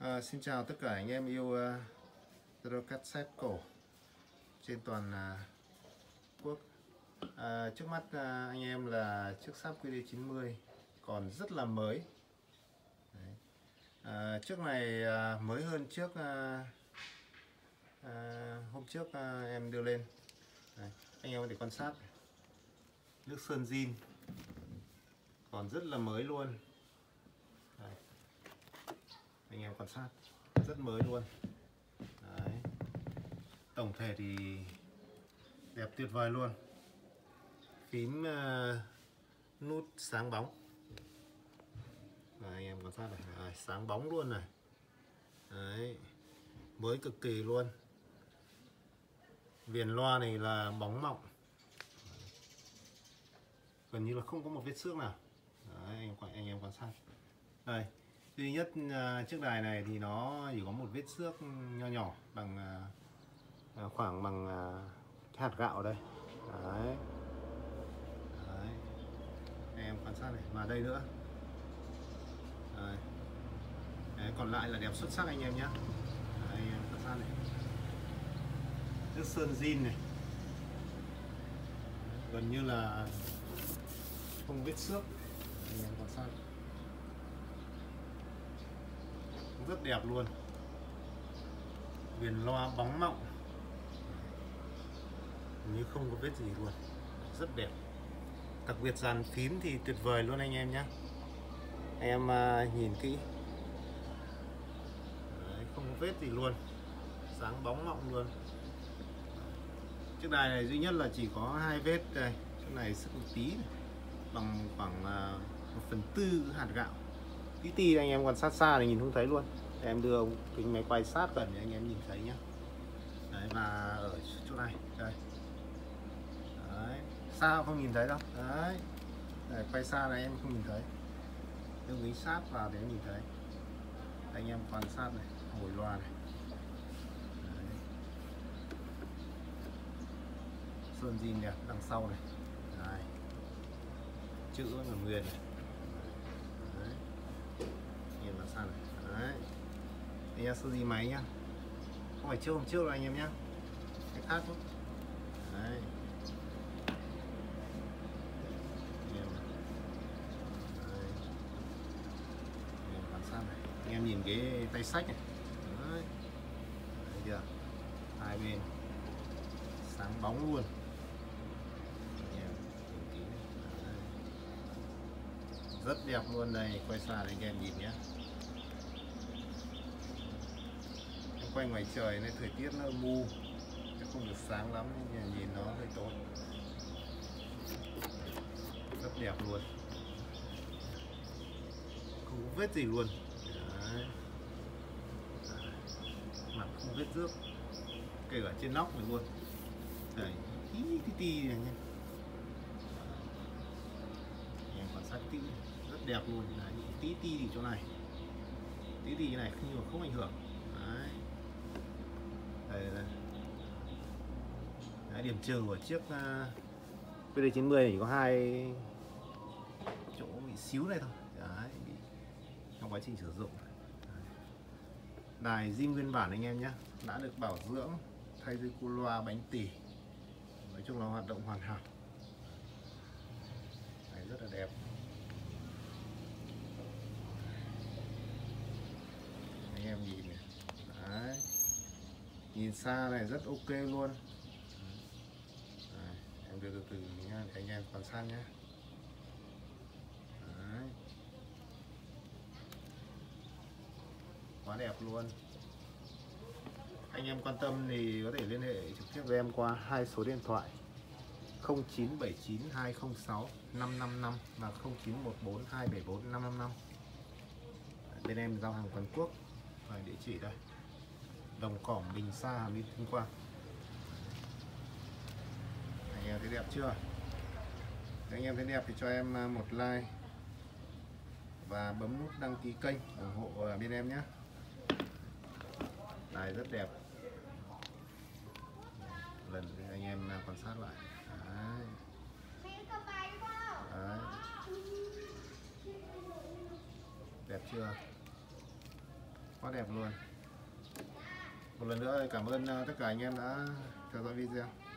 Xin chào tất cả anh em yêu Euro cassette cổ trên toàn quốc. Trước mắt anh em là chiếc sáp QD90 còn rất là mới. Chiếc này mới hơn trước hôm trước em đưa lên. Anh em có thể quan sát nước sơn zin còn rất là mới luôn. Anh em quan sát rất mới luôn. Đấy. Tổng thể thì đẹp tuyệt vời luôn. Phím nút sáng bóng. Anh em quan sát này, sáng bóng luôn này. Đấy. Mới cực kỳ luôn. Viền loa này là bóng mọng, gần như là không có một vết xước nào. Đấy, anh em quan sát đây. Duy nhất chiếc đài này thì nó chỉ có một vết xước nho nhỏ bằng khoảng bằng hạt gạo đây. Đấy. Đấy. Anh em quan sát này, và đây nữa. Đấy. Đấy, còn lại là đẹp xuất sắc anh em nhé. Anh em quan sát này, nước sơn zin này, gần như là không vết xước. Anh em quan sát rất đẹp luôn. Viền loa bóng mọng như không có vết gì luôn, rất đẹp. Đặc biệt dàn phím thì tuyệt vời luôn anh em nhé. Anh em nhìn kỹ. Đấy, không có vết gì luôn, sáng bóng mọng luôn. Chiếc đài này duy nhất là chỉ có 2 vết đây, chỗ này sức một tí này, bằng khoảng 1/4 hạt gạo. Tí anh em quan sát xa thì nhìn không thấy luôn. Em đưa kính máy quay sát gần để anh em nhìn thấy nhé. Đấy, và ở chỗ này đây. Đấy, xa không nhìn thấy đâu. Đấy, để quay xa này em không nhìn thấy, đưa kính sát vào để nhìn thấy. Anh em quan sát này, hồi loa này. Đấy. Sơn zin đẹp đằng sau này. Đấy. Chữ vẫn còn nguyên này. Đấy. Nhìn vào xa này. Đấy. Anh em sơn zin máy nhá, không phải hôm trước đâu anh em nhá, cái khác thôi. Đấy. Anh em nhìn cái tay sách này. Đấy. Đấy chưa? Hai bên sáng bóng luôn. Rất đẹp luôn đây, quay xa để anh em nhìn nhé. Em quay ngoài trời nên thời tiết nó mù, nó không được sáng lắm nên nhìn nó hơi tối. Rất đẹp luôn, không có vết gì luôn. Đấy. Mặt không vết rước, kể cả trên nóc này luôn. Đấy, tí này nhé. Em quan sát kỹ, rất đẹp luôn. Đấy, tí thì chỗ này, tí cái này không ảnh hưởng. Đấy. Đây. Đấy, điểm trừ của chiếc QD90 chỉ có 2 chỗ bị xíu này thôi. Đấy, bị trong quá trình sử dụng. Đài zin nguyên bản anh em nhé, đã được bảo dưỡng, thay dây cu loa, bánh tỉ, nói chung là hoạt động hoàn hảo. Đấy, rất là đẹp. Anh em nhìn này. Đấy. Nhìn xa này rất ok luôn. Đấy, em đưa từ nha để anh em quan sát nhé. Đấy. Quá đẹp luôn. Anh em quan tâm thì có thể liên hệ trực tiếp với em qua 2 số điện thoại 0979 206 555 và 0914 274 555. Bên em giao hàng toàn quốc. Và địa chỉ đây, Đồng Cỏm, Bình Sa, Hàm Yên, Tuyên Quang. Anh em thấy đẹp chưa? Nếu anh em thấy đẹp thì cho em một like và bấm nút đăng ký kênh ủng hộ bên em nhé. Đài rất đẹp. Lần anh em quan sát lại. Đấy. Đấy. Đẹp chưa? quá đẹp luôn. Một lần nữa cảm ơn tất cả anh em đã theo dõi video.